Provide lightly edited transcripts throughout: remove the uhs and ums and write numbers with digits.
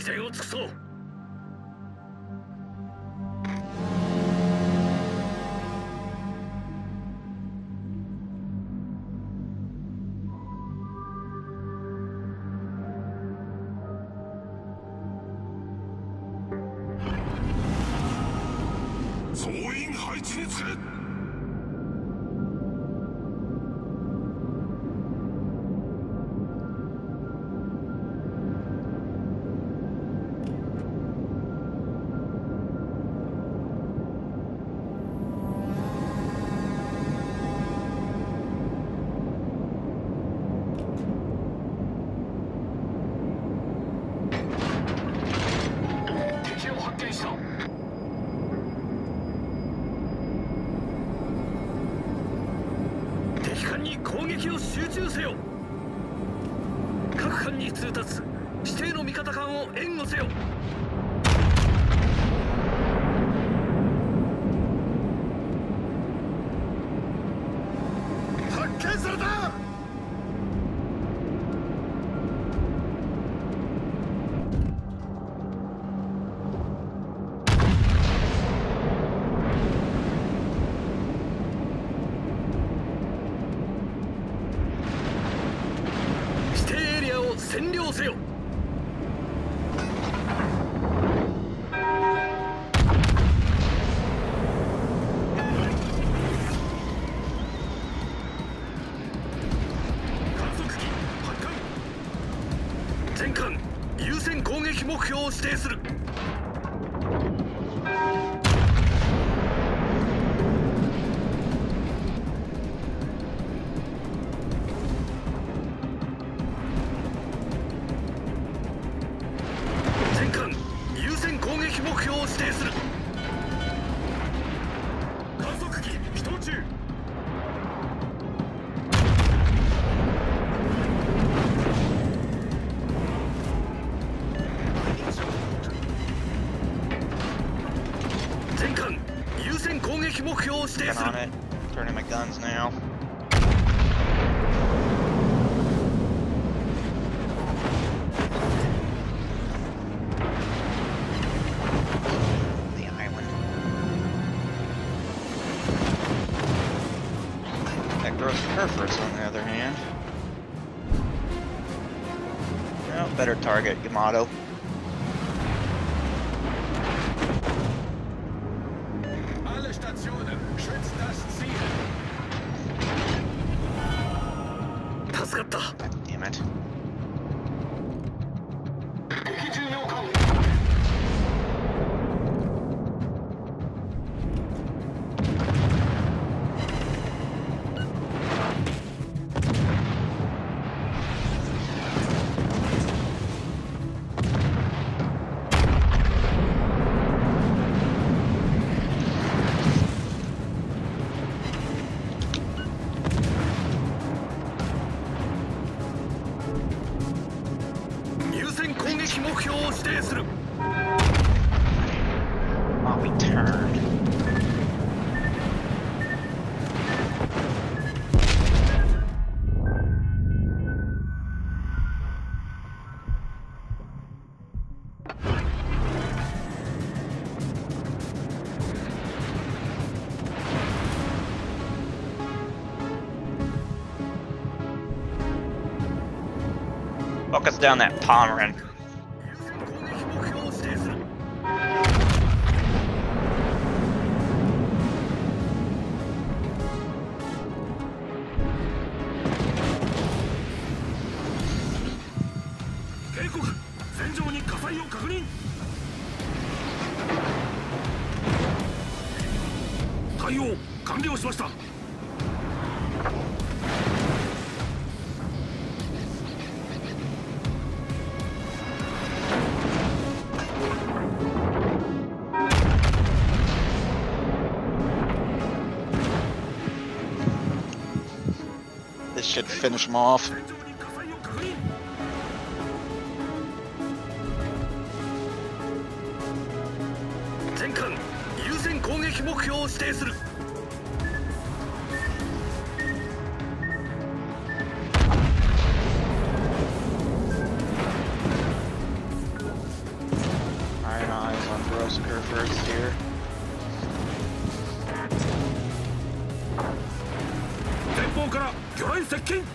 善を尽くそう。 総員配置につけ。 敵を発見した。敵艦に攻撃を集中せよ。各艦に通達、指定の味方艦を援護せよ。 発見された。 占領せよ。観測機発艦。全艦優先攻撃目標を指定する。目標を指定する。観測機起動中。全艦優先攻撃目標を指定する。 Turning my guns now. Hereford's on the other hand. Well, better target Yamato. Alle Stationen, schützt das Ziel. 助かった。 Damn it. 敵重要艦。目標を指定する。 Oh, we turned. Focus down that Pomeran. This should finish them off. 魚雷接近。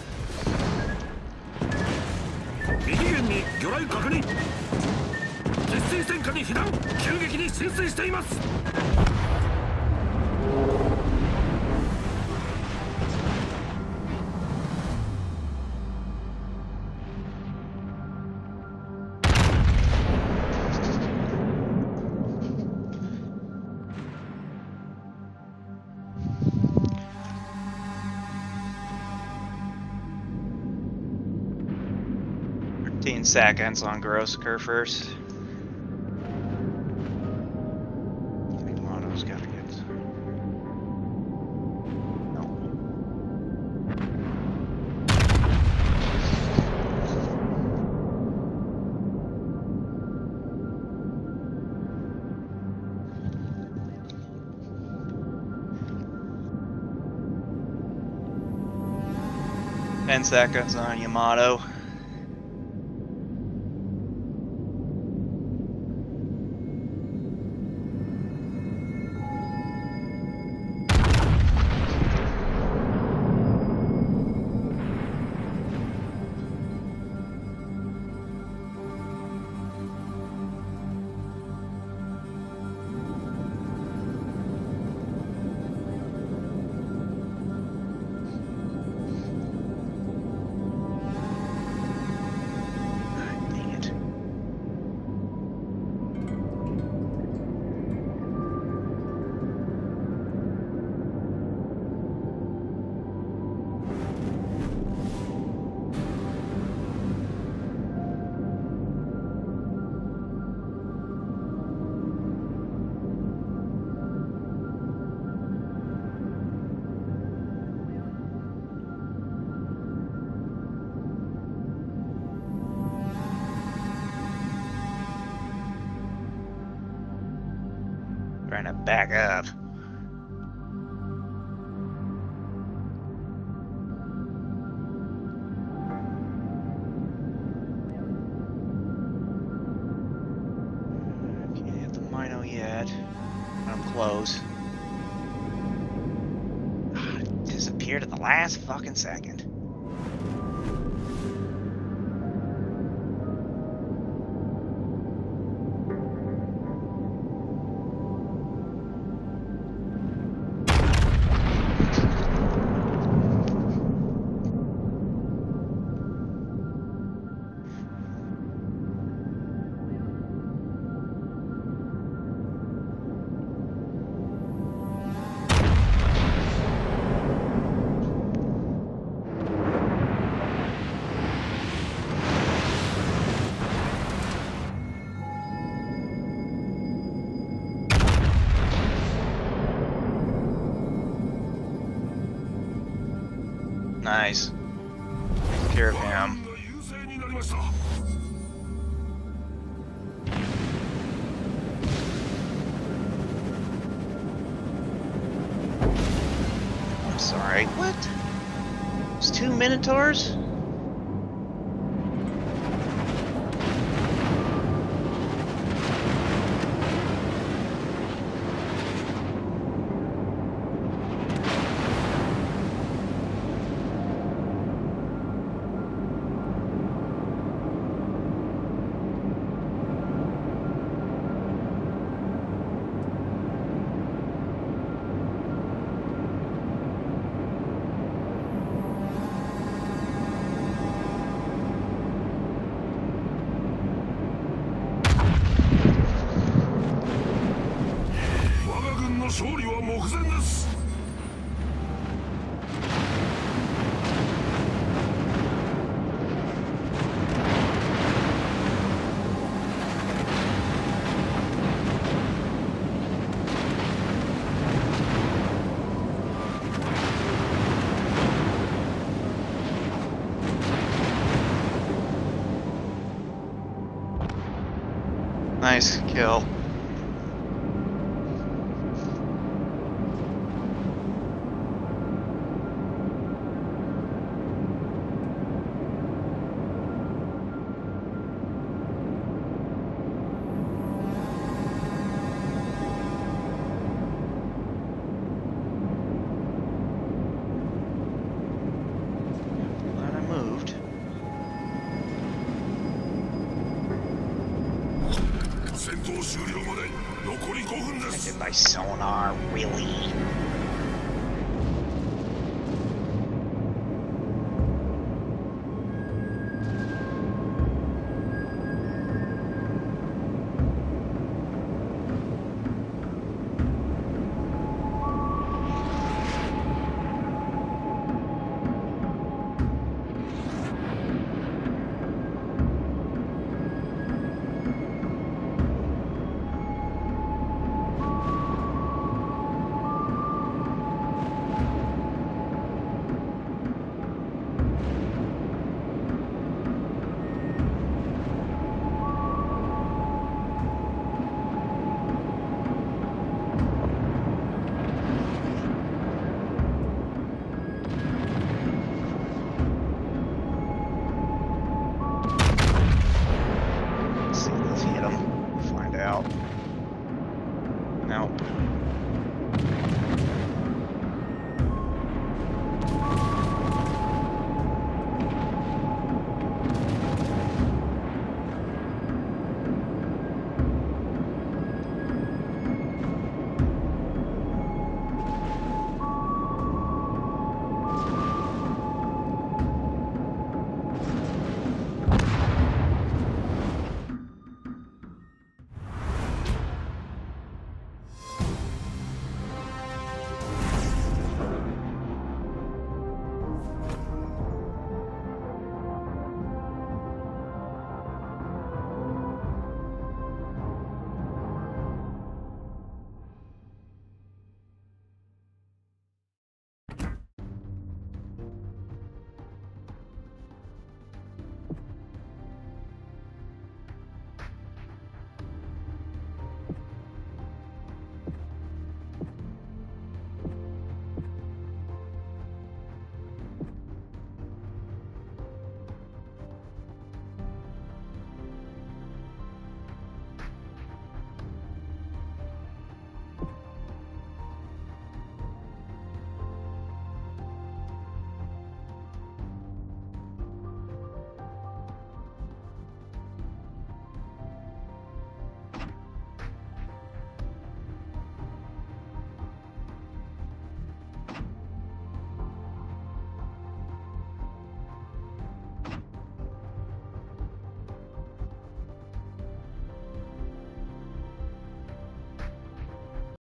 右舷に魚雷確認。実水戦火に被弾。急激に浸水しています。 Seconds on Grossiker first. Yamato's gotta get. No. Ten seconds on Yamato. Trying to back up. Can't hit the Mino yet. I'm close. Disappeared at the last fucking second. Nice. Take care of him. I'm sorry. What? It's 2 Minotaurs? Nice kill. 終了まで残り5分で I す did my sonar, really? Let's see if this hit him. Find out. Nope.